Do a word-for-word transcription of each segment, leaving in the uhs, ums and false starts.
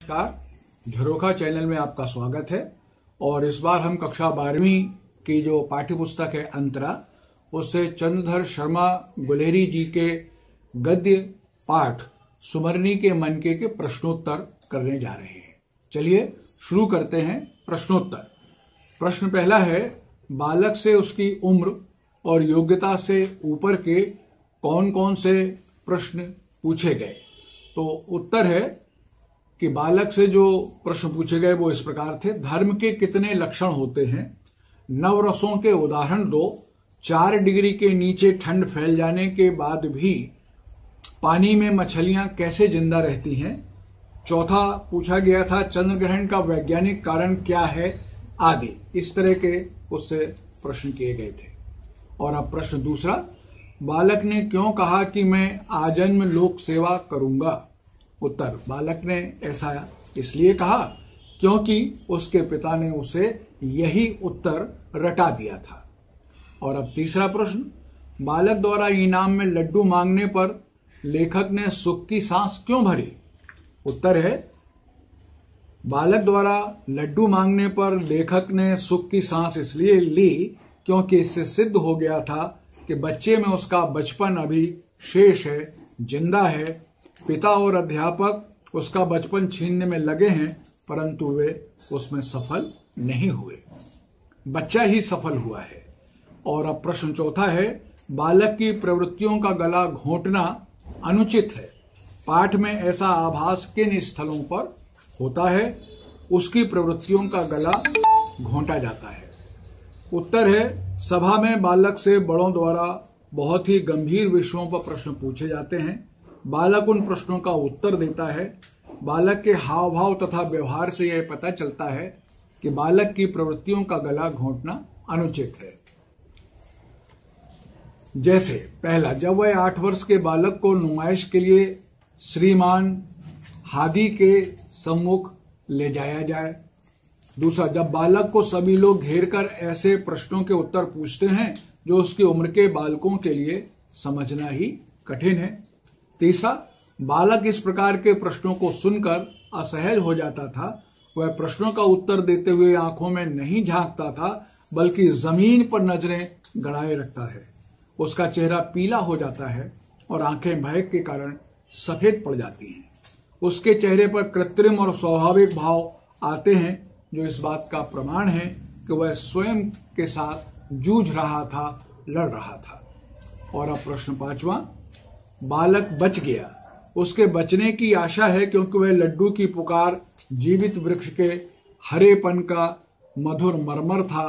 नमस्कार, झरोखा चैनल में आपका स्वागत है। और इस बार हम कक्षा बारहवीं की जो पाठ्य पुस्तक है अंतरा, उससे चंद्रधर शर्मा गुलेरी जी के गद्य पाठ सुमरनी के मनके के प्रश्नोत्तर करने जा रहे हैं। चलिए शुरू करते हैं प्रश्नोत्तर। प्रश्न पहला है, बालक से उसकी उम्र और योग्यता से ऊपर के कौन कौन से प्रश्न पूछे गए। तो उत्तर है कि बालक से जो प्रश्न पूछे गए वो इस प्रकार थे। धर्म के कितने लक्षण होते हैं? नवरसों के उदाहरण दो। चार डिग्री के नीचे ठंड फैल जाने के बाद भी पानी में मछलियां कैसे जिंदा रहती हैं? चौथा पूछा गया था, चंद्र ग्रहण का वैज्ञानिक कारण क्या है आदि। इस तरह के उससे प्रश्न किए गए थे। और अब प्रश्न दूसरा, बालक ने क्यों कहा कि मैं आजन्म लोक सेवा करूंगा? उत्तर, बालक ने ऐसा इसलिए कहा क्योंकि उसके पिता ने उसे यही उत्तर रटा दिया था। और अब तीसरा प्रश्न, बालक द्वारा इनाम में लड्डू मांगने पर लेखक ने सुख की सांस क्यों भरी? उत्तर है, बालक द्वारा लड्डू मांगने पर लेखक ने सुख की सांस इसलिए ली क्योंकि इससे सिद्ध हो गया था कि बच्चे में उसका बचपन अभी शेष है, जिंदा है। पिता और अध्यापक उसका बचपन छीनने में लगे हैं, परंतु वे उसमें सफल नहीं हुए, बच्चा ही सफल हुआ है। और अब प्रश्न चौथा है, बालक की प्रवृत्तियों का गला घोंटना अनुचित है। पाठ में ऐसा आभास किन स्थलों पर होता है? उसकी प्रवृत्तियों का गला घोंटा जाता है। उत्तर है, सभा में बालक से बड़ों द्वारा बहुत ही गंभीर विषयों पर प्रश्न पूछे जाते हैं। बालक उन प्रश्नों का उत्तर देता है। बालक के हाव भाव तथा व्यवहार से यह पता चलता है कि बालक की प्रवृत्तियों का गला घोंटना अनुचित है। जैसे पहला, जब वह आठ वर्ष के बालक को नुमाइश के लिए श्रीमान हादी के सम्मुख ले जाया जाए। दूसरा, जब बालक को सभी लोग घेरकर ऐसे प्रश्नों के उत्तर पूछते हैं जो उसकी उम्र के बालकों के लिए समझना ही कठिन है। तीसरा, बालक इस प्रकार के प्रश्नों को सुनकर असहज हो जाता था। वह प्रश्नों का उत्तर देते हुए आंखों में नहीं झांकता था, बल्कि जमीन पर नजरें गड़ाए रखता है। उसका चेहरा पीला हो जाता है और आंखें भय के कारण सफेद पड़ जाती हैं। उसके चेहरे पर कृत्रिम और स्वाभाविक भाव आते हैं, जो इस बात का प्रमाण है कि वह स्वयं के साथ जूझ रहा था, लड़ रहा था। और अब प्रश्न पांचवा, बालक बच गया। उसके बचने की आशा है क्योंकि वह लड्डू की पुकार जीवित वृक्ष के हरेपन का मधुर मरमर था,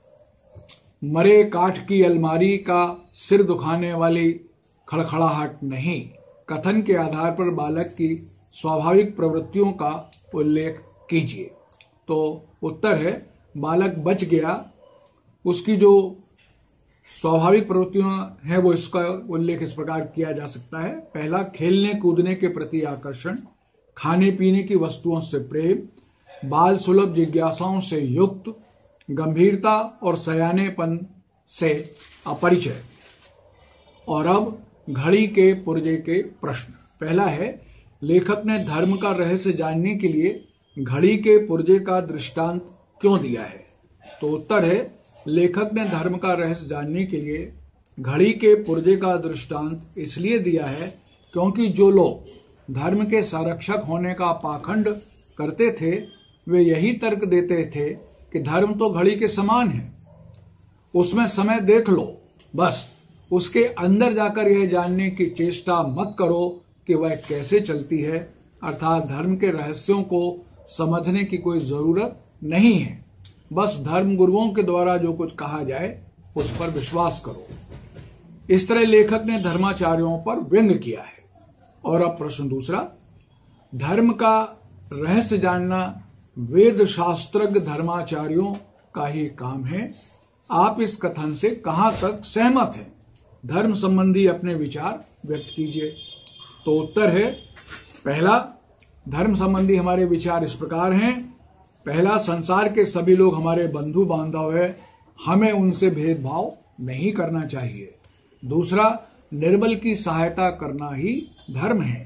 मरे काठ की अलमारी का सिर दुखाने वाली खड़खड़ाहट नहीं। कथन के आधार पर बालक की स्वाभाविक प्रवृत्तियों का उल्लेख कीजिए। तो उत्तर है, बालक बच गया। उसकी जो स्वाभाविक प्रवृत्तियां हैं वो इसका उल्लेख इस प्रकार किया जा सकता है। पहला, खेलने कूदने के प्रति आकर्षण, खाने पीने की वस्तुओं से प्रेम, बाल सुलभ जिज्ञासाओं से युक्त, गंभीरता और सयानेपन से अपरिचय। और अब घड़ी के पुर्जे के प्रश्न। पहला है, लेखक ने धर्म का रहस्य जानने के लिए घड़ी के पुर्जे का दृष्टांत क्यों दिया है? तो उत्तर है, लेखक ने धर्म का रहस्य जानने के लिए घड़ी के पुर्जे का दृष्टांत इसलिए दिया है क्योंकि जो लोग धर्म के संरक्षक होने का पाखंड करते थे, वे यही तर्क देते थे कि धर्म तो घड़ी के समान है, उसमें समय देख लो, बस उसके अंदर जाकर यह जानने की चेष्टा मत करो कि वह कैसे चलती है। अर्थात धर्म के रहस्यों को समझने की कोई जरूरत नहीं है, बस धर्म गुरुओं के द्वारा जो कुछ कहा जाए उस पर विश्वास करो। इस तरह लेखक ने धर्माचार्यों पर व्यंग्य किया है। और अब प्रश्न दूसरा, धर्म का रहस्य जानना वेद शास्त्रज्ञ धर्माचार्यों का ही काम है। आप इस कथन से कहां तक सहमत हैं? धर्म संबंधी अपने विचार व्यक्त कीजिए। तो उत्तर है, पहला, धर्म संबंधी हमारे विचार इस प्रकार हैं। पहला, संसार के सभी लोग हमारे बंधु बांधव है, हमें उनसे भेदभाव नहीं करना चाहिए। दूसरा, निर्बल की सहायता करना ही धर्म है।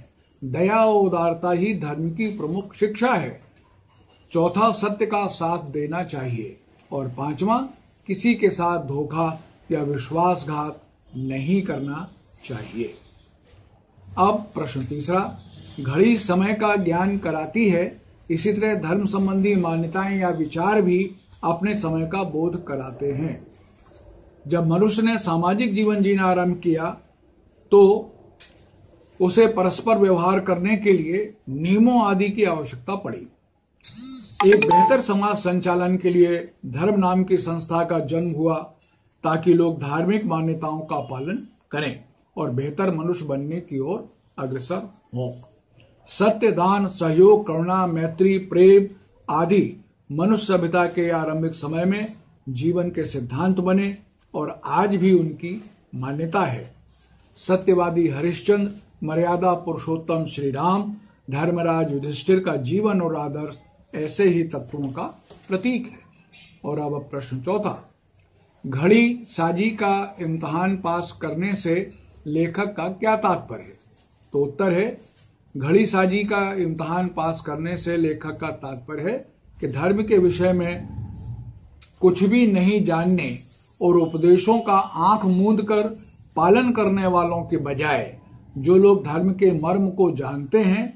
दया और उदारता ही धर्म की प्रमुख शिक्षा है। चौथा, सत्य का साथ देना चाहिए। और पांचवा, किसी के साथ धोखा या विश्वासघात नहीं करना चाहिए। अब प्रश्न तीसरा, घड़ी समय का ज्ञान कराती है, इसी तरह धर्म संबंधी मान्यताएं या विचार भी अपने समय का बोध कराते हैं। जब मनुष्य ने सामाजिक जीवन जीना आरंभ किया तो उसे परस्पर व्यवहार करने के लिए नियमों आदि की आवश्यकता पड़ी। एक बेहतर समाज संचालन के लिए धर्म नाम की संस्था का जन्म हुआ, ताकि लोग धार्मिक मान्यताओं का पालन करें और बेहतर मनुष्य बनने की ओर अग्रसर हों। सत्य, दान, सहयोग, करुणा, मैत्री, प्रेम आदि मनुष्य सभ्यता के आरंभिक समय में जीवन के सिद्धांत बने और आज भी उनकी मान्यता है। सत्यवादी हरिश्चंद्र, मर्यादा पुरुषोत्तम श्री राम, धर्मराज युधिष्ठिर का जीवन और आदर्श ऐसे ही तत्वों का प्रतीक है। और अब प्रश्न चौथा, घड़ी साजी का इम्तिहान पास करने से लेखक का क्या तात्पर्य है? तो उत्तर है, घड़ी साजी का इम्तिहान पास करने से लेखक का तात्पर्य है कि धर्म के विषय में कुछ भी नहीं जानने और उपदेशों का आंख मूंद कर पालन करने वालों के बजाय जो लोग धर्म के मर्म को जानते हैं,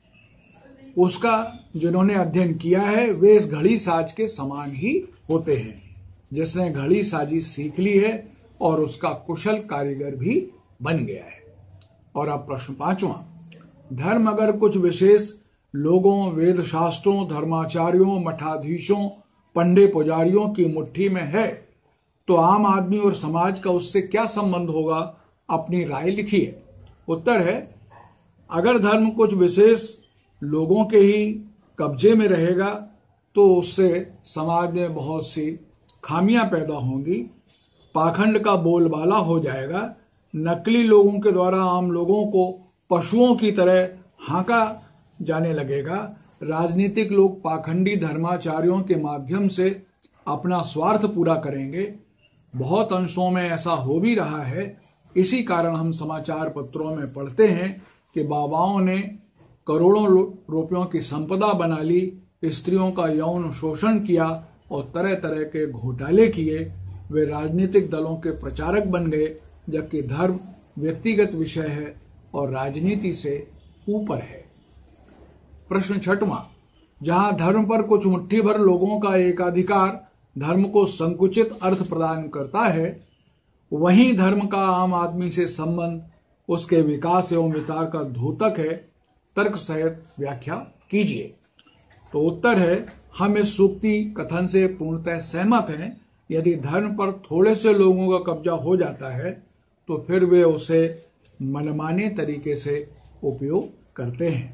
उसका जिन्होंने अध्ययन किया है, वे इस घड़ी साज के समान ही होते हैं, जिसने घड़ी साजी सीख ली है और उसका कुशल कारीगर भी बन गया है। और अब प्रश्न पांचवा, धर्म अगर कुछ विशेष लोगों, वेद शास्त्रों, धर्माचार्यों, मठाधीशों, पंडे पुजारियों की मुट्ठी में है तो आम आदमी और समाज का उससे क्या संबंध होगा? अपनी राय लिखिए। उत्तर है, अगर धर्म कुछ विशेष लोगों के ही कब्जे में रहेगा तो उससे समाज में बहुत सी खामियां पैदा होंगी, पाखंड का बोलबाला हो जाएगा, नकली लोगों के द्वारा आम लोगों को पशुओं की तरह हाँका जाने लगेगा, राजनीतिक लोग पाखंडी धर्माचार्यों के माध्यम से अपना स्वार्थ पूरा करेंगे। बहुत अंशों में ऐसा हो भी रहा है। इसी कारण हम समाचार पत्रों में पढ़ते हैं कि बाबाओं ने करोड़ों रुपयों की संपदा बना ली, स्त्रियों का यौन शोषण किया और तरह तरह के घोटाले किए। वे राजनीतिक दलों के प्रचारक बन गए, जबकि धर्म व्यक्तिगत विषय है और राजनीति से ऊपर है। प्रश्न छठवां, जहां धर्म पर कुछ मुट्ठी भर लोगों का एकाधिकार धर्म को संकुचित अर्थ प्रदान करता है, वहीं धर्म का आम आदमी से संबंध उसके विकास एवं विस्तार का द्योतक है। तर्क सहित व्याख्या कीजिए। तो उत्तर है, हम इस सूक्ति कथन से पूर्णतः सहमत हैं। यदि धर्म पर थोड़े से लोगों का कब्जा हो जाता है तो फिर वे उसे मनमाने तरीके से उपयोग करते हैं।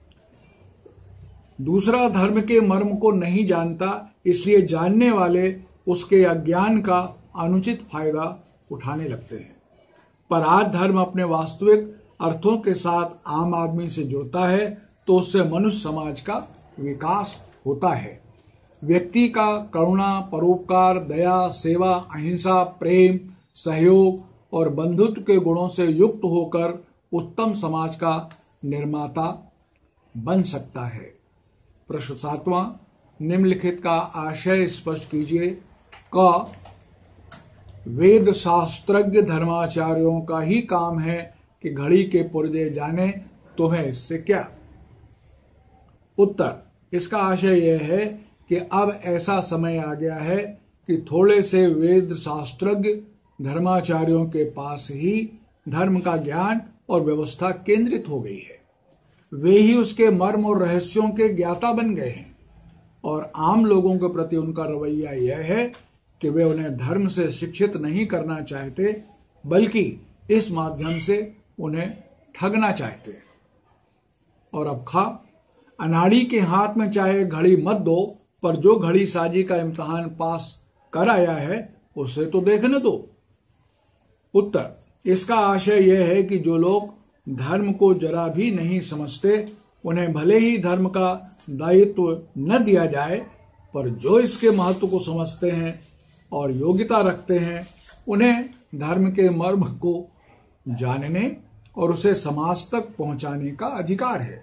दूसरा, धर्म के मर्म को नहीं जानता, इसलिए जानने वाले उसके अज्ञान का अनुचित फायदा उठाने लगते हैं। पर आज धर्म अपने वास्तविक अर्थों के साथ आम आदमी से जुड़ता है तो उससे मनुष्य समाज का विकास होता है। व्यक्ति का करुणा, परोपकार, दया, सेवा, अहिंसा, प्रेम, सहयोग और बंधुत्व के गुणों से युक्त होकर उत्तम समाज का निर्माता बन सकता है। प्रश्न सातवां, निम्नलिखित का आशय स्पष्ट कीजिए। क, वेद शास्त्रज्ञ धर्माचार्यों का ही काम है कि घड़ी के पुर्जे जाने, तुम्हें इससे क्या? उत्तर, इसका आशय यह है कि अब ऐसा समय आ गया है कि थोड़े से वेद शास्त्रज्ञ धर्माचार्यों के पास ही धर्म का ज्ञान और व्यवस्था केंद्रित हो गई है। वे ही उसके मर्म और रहस्यों के ज्ञाता बन गए हैं और आम लोगों के प्रति उनका रवैया यह है कि वे उन्हें धर्म से शिक्षित नहीं करना चाहते, बल्कि इस माध्यम से उन्हें ठगना चाहते हैं। और अब खा, अनाड़ी के हाथ में चाहे घड़ी मत दो, पर जो घड़ी साजी का इम्तिहान पास कर आया है उसे तो देखने दो। उत्तर, इसका आशय यह है कि जो लोग धर्म को जरा भी नहीं समझते, उन्हें भले ही धर्म का दायित्व न दिया जाए, पर जो इसके महत्व को समझते हैं और योग्यता रखते हैं, उन्हें धर्म के मर्म को जानने और उसे समाज तक पहुंचाने का अधिकार है।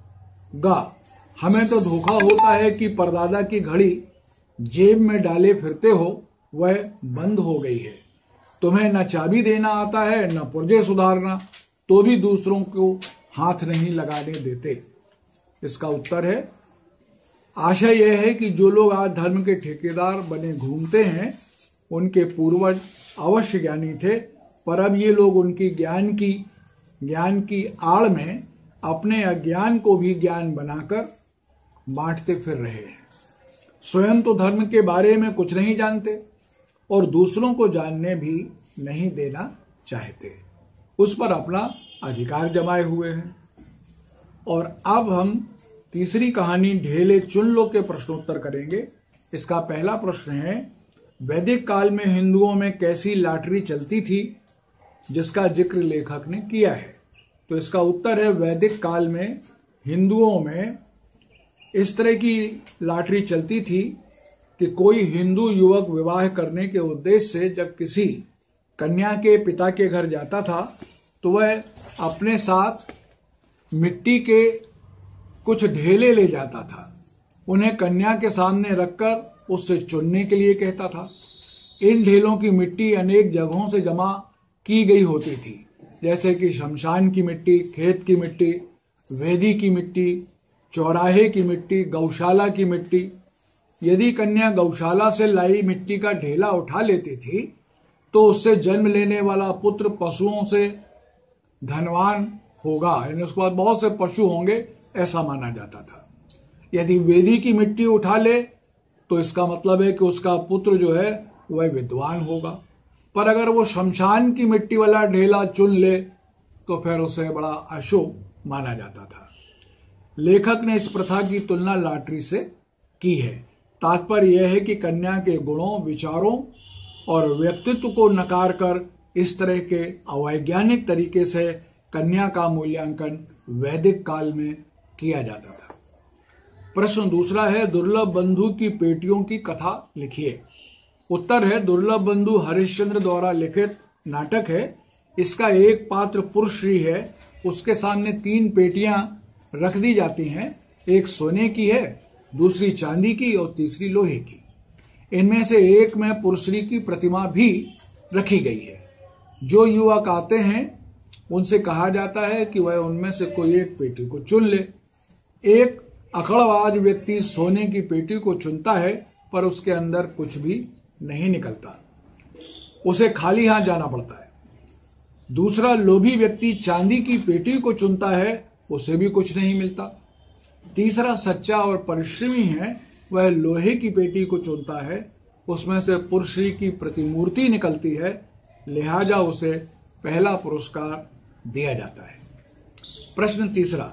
गा, हमें तो धोखा होता है कि परदादा की घड़ी जेब में डाले फिरते हो, वह बंद हो गई है। तुम्हें न चाबी देना आता है न पुर्जे सुधारना, तो भी दूसरों को हाथ नहीं लगाने देते। इसका उत्तर है, आशय यह है कि जो लोग आज धर्म के ठेकेदार बने घूमते हैं, उनके पूर्वज अवश्य ज्ञानी थे, पर अब ये लोग उनकी ज्ञान की ज्ञान की आड़ में अपने अज्ञान को भी ज्ञान बनाकर बांटते फिर रहे हैं। स्वयं तो धर्म के बारे में कुछ नहीं जानते और दूसरों को जानने भी नहीं देना चाहते, उस पर अपना अधिकार जमाए हुए हैं। और अब हम तीसरी कहानी ढेले चुन लो के प्रश्नोत्तर करेंगे। इसका पहला प्रश्न है, वैदिक काल में हिंदुओं में कैसी लॉटरी चलती थी जिसका जिक्र लेखक ने किया है? तो इसका उत्तर है, वैदिक काल में हिंदुओं में इस तरह की लॉटरी चलती थी कि कोई हिंदू युवक विवाह करने के उद्देश्य से जब किसी कन्या के पिता के घर जाता था तो वह अपने साथ मिट्टी के कुछ ढेले ले जाता था। उन्हें कन्या के सामने रखकर उससे चुनने के लिए कहता था। इन ढेलों की मिट्टी अनेक जगहों से जमा की गई होती थी, जैसे कि शमशान की मिट्टी, खेत की मिट्टी, वेदी की मिट्टी, चौराहे की मिट्टी, गौशाला की मिट्टी। यदि कन्या गौशाला से लाई मिट्टी का ढेला उठा लेती थी तो उससे जन्म लेने वाला पुत्र पशुओं से धनवान होगा, यानी उसके बाद बहुत से पशु होंगे, ऐसा माना जाता था। यदि वेदी की मिट्टी उठा ले तो इसका मतलब है कि उसका पुत्र जो है वह विद्वान होगा, पर अगर वो शमशान की मिट्टी वाला ढेला चुन ले तो फिर उसे बड़ा अशुभ माना जाता था। लेखक ने इस प्रथा की तुलना लॉटरी से की है। तात्पर्य यह है कि कन्या के गुणों, विचारों और व्यक्तित्व को नकार कर इस तरह के अवैज्ञानिक तरीके से कन्या का मूल्यांकन वैदिक काल में किया जाता था। प्रश्न दूसरा है, दुर्लभ बंधु की पेटियों की कथा लिखिए। उत्तर है, दुर्लभ बंधु हरिश्चंद्र द्वारा लिखित नाटक है। इसका एक पात्र पुरुषश्री है, उसके सामने तीन पेटियां रख दी जाती हैं, एक सोने की है, दूसरी चांदी की और तीसरी लोहे की। इनमें से एक में पुरुषश्री की प्रतिमा भी रखी गई है। जो युवक आते हैं उनसे कहा जाता है कि वह उनमें से कोई एक पेटी को चुन ले। एक अकड़बाज व्यक्ति सोने की पेटी को चुनता है, पर उसके अंदर कुछ भी नहीं निकलता, उसे खाली हाथ जाना पड़ता है। दूसरा लोभी व्यक्ति चांदी की पेटी को चुनता है, उसे भी कुछ नहीं मिलता। तीसरा सच्चा और परिश्रमी है, वह लोहे की पेटी को चुनता है, उसमें से पुरुषश्री की प्रतिमूर्ति निकलती है, लिहाजा उसे पहला पुरस्कार दिया जाता है। प्रश्न तीसरा,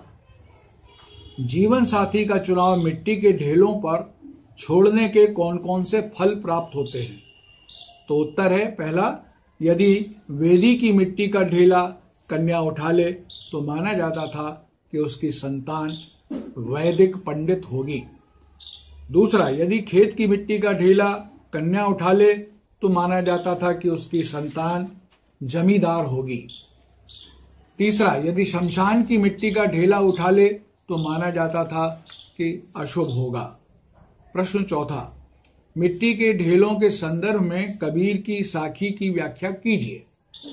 जीवन साथी का चुनाव मिट्टी के ढेलों पर छोड़ने के कौन कौन से फल प्राप्त होते हैं? तो उत्तर है, पहला, यदि वेदी की मिट्टी का ढेला कन्या उठा ले तो माना जाता था कि उसकी संतान वैदिक पंडित होगी। दूसरा, यदि खेत की मिट्टी का ढेला कन्या उठा ले तो माना जाता था कि उसकी संतान जमींदार होगी। तीसरा, यदि शमशान की मिट्टी का ढेला उठा ले तो माना जाता था कि अशुभ होगा। प्रश्न चौथा, मिट्टी के ढेलों के संदर्भ में कबीर की साखी की व्याख्या कीजिए।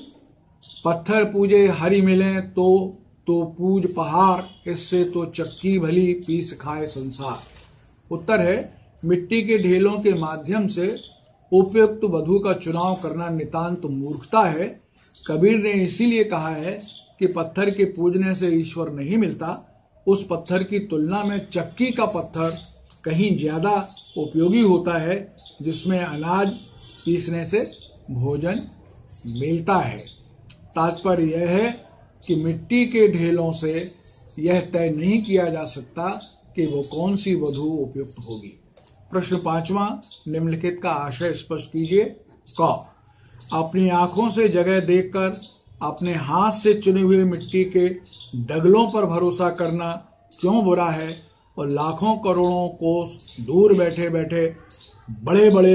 पत्थर पूजे हरि मिले तो तो पूज पहाड़, इससे तो चक्की भली पीस खाए संसार। उत्तर है, मिट्टी के ढेलों के माध्यम से उपयुक्त वधु का चुनाव करना नितांत मूर्खता है। कबीर ने इसीलिए कहा है कि पत्थर के पूजने से ईश्वर नहीं मिलता। उस पत्थर की तुलना में चक्की का पत्थर कहीं ज्यादा उपयोगी होता है, जिसमें अनाज पीसने से भोजन मिलता है। तात्पर्य यह है कि मिट्टी के ढेलों से यह तय नहीं किया जा सकता कि वो कौन सी वधु उपयुक्त होगी। प्रश्न पांचवा, निम्नलिखित का आशय स्पष्ट कीजिए। क, अपनी आंखों से जगह देखकर अपने हाथ से चुने हुए मिट्टी के डगलों पर भरोसा करना क्यों बुरा है, और लाखों करोड़ों कोस दूर बैठे बैठे बड़े बड़े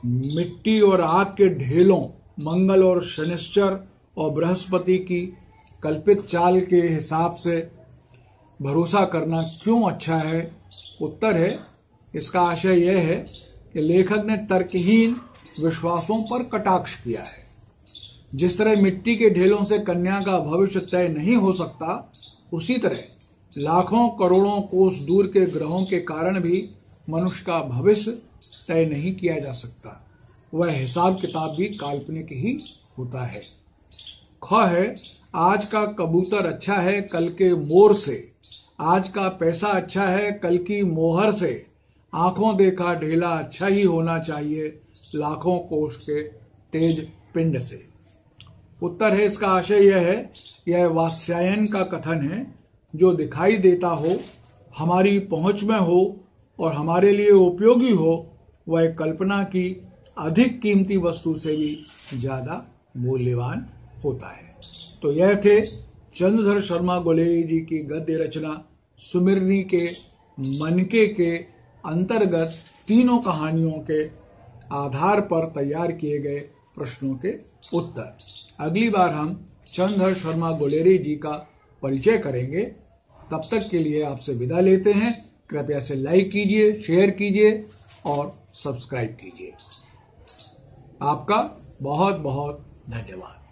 मिट्टी और आग के ढेलों मंगल और शनिश्चर और बृहस्पति की कल्पित चाल के हिसाब से भरोसा करना क्यों अच्छा है? उत्तर है, इसका आशय यह है कि लेखक ने तर्कहीन विश्वासों पर कटाक्ष किया है। जिस तरह मिट्टी के ढेलों से कन्या का भविष्य तय नहीं हो सकता, उसी तरह लाखों करोड़ों कोस दूर के ग्रहों के कारण भी मनुष्य का भविष्य तय नहीं किया जा सकता। वह हिसाब किताब भी काल्पनिक ही होता है। ख है, आज का कबूतर अच्छा है कल के मोर से, आज का पैसा अच्छा है कल की मोहर से, आंखों देखा ढेला अच्छा ही होना चाहिए लाखों कोष के तेज पिंड से। उत्तर है, इसका आशय यह है, यह वात्स्यायन का कथन है, जो दिखाई देता हो, हमारी पहुंच में हो और हमारे लिए उपयोगी हो, वह कल्पना की अधिक कीमती वस्तु से भी ज्यादा मूल्यवान होता है। तो यह थे चंद्रधर शर्मा गुलेरी जी की गद्य रचना सुमिरनी के मनके के अंतर्गत तीनों कहानियों के आधार पर तैयार किए गए प्रश्नों के उत्तर। अगली बार हम चंद्रधर शर्मा गुलेरी जी का परिचय करेंगे। तब तक के लिए आपसे विदा लेते हैं। कृपया इसे लाइक कीजिए, शेयर कीजिए और सब्सक्राइब कीजिए। आपका बहुत बहुत धन्यवाद।